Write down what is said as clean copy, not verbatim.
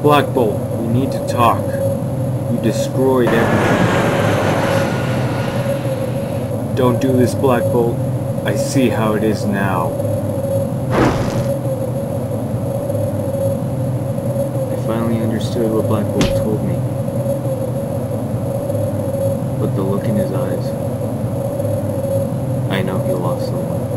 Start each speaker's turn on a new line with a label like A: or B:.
A: Black Bolt, we need to talk. You destroyed everything. Don't do this, Black Bolt. I see how it is now. I finally understood what Black Bolt told me. But the look in his eyes, I know he lost someone.